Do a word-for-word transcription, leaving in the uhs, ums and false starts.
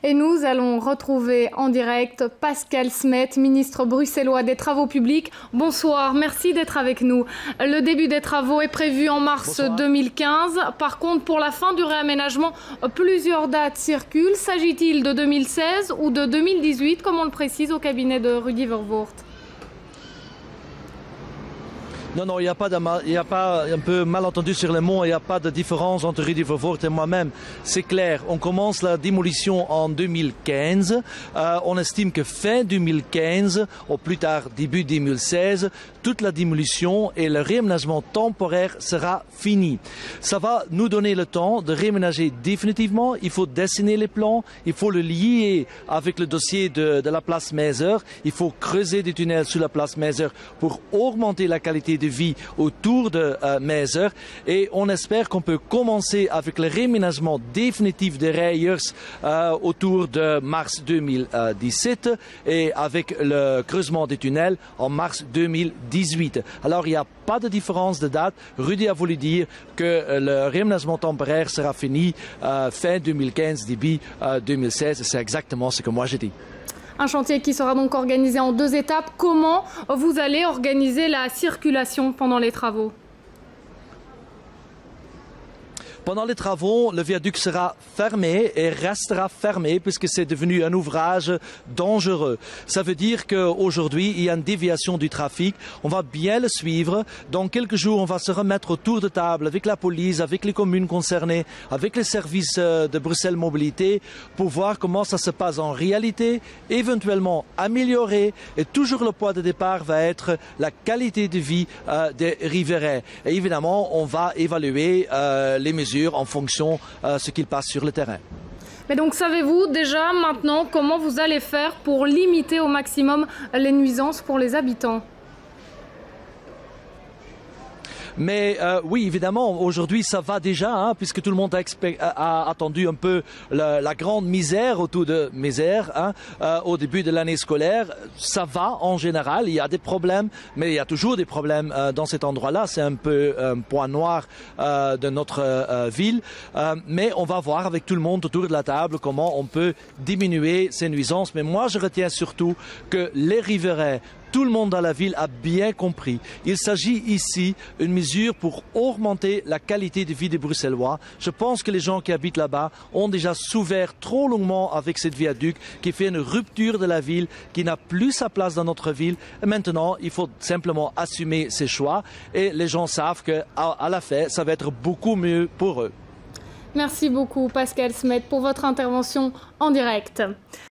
Et nous allons retrouver en direct Pascal Smet, ministre bruxellois des Travaux publics. Bonsoir, merci d'être avec nous. Le début des travaux est prévu en mars Bonsoir. deux mille quinze. Par contre, pour la fin du réaménagement, plusieurs dates circulent. S'agit-il de deux mille seize ou de deux mille dix-huit, comme on le précise au cabinet de Rudy Vervoort? Non, non, il n'y a pas, de, il y a pas un peu malentendu sur les mots, il n'y a pas de différence entre Rudy Vervoort et moi-même. C'est clair, on commence la démolition en deux mille quinze. Euh, on estime que fin deux mille quinze, au plus tard début deux mille seize, toute la démolition et le réaménagement temporaire sera fini. Ça va nous donner le temps de réaménager définitivement. Il faut dessiner les plans, il faut le lier avec le dossier de, de la place Meyser. Il faut creuser des tunnels sous la place Meyser pour augmenter la qualité de vie autour de euh, Meyser, et on espère qu'on peut commencer avec le réaménagement définitif des Reyers euh, autour de mars deux mille dix-sept et avec le creusement des tunnels en mars deux mille dix-huit. Alors il n'y a pas de différence de date. Rudy a voulu dire que euh, le réaménagement temporaire sera fini euh, fin deux mille quinze, début euh, deux mille seize. C'est exactement ce que moi j'ai dit. Un chantier qui sera donc organisé en deux étapes. Comment vous allez organiser la circulation pendant les travaux ? Pendant les travaux, le viaduc sera fermé et restera fermé puisque c'est devenu un ouvrage dangereux. Ça veut dire qu'aujourd'hui, il y a une déviation du trafic. On va bien le suivre. Dans quelques jours, on va se remettre autour de table avec la police, avec les communes concernées, avec les services de Bruxelles Mobilité pour voir comment ça se passe en réalité, éventuellement améliorer. Et toujours le point de départ va être la qualité de vie euh, des riverains. Et évidemment, on va évaluer euh, les mesures en fonction de euh, ce qu'il passe sur le terrain. Mais donc, savez-vous déjà maintenant comment vous allez faire pour limiter au maximum les nuisances pour les habitants ? Mais euh, oui, évidemment, aujourd'hui, ça va déjà, hein, puisque tout le monde a, a attendu un peu la, la grande misère autour de misère hein, euh, au début de l'année scolaire. Ça va en général, il y a des problèmes, mais il y a toujours des problèmes euh, dans cet endroit-là. C'est un peu un point noir euh, de notre euh, ville. Euh, mais on va voir avec tout le monde autour de la table comment on peut diminuer ces nuisances. Mais moi, je retiens surtout que les riverains, tout le monde dans la ville a bien compris. Il s'agit ici d'une mesure pour augmenter la qualité de vie des Bruxellois. Je pense que les gens qui habitent là-bas ont déjà souffert trop longuement avec cette viaduc qui fait une rupture de la ville, qui n'a plus sa place dans notre ville. Et maintenant, il faut simplement assumer ses choix. Et les gens savent qu'à à la fin, ça va être beaucoup mieux pour eux. Merci beaucoup Pascal Smet pour votre intervention en direct.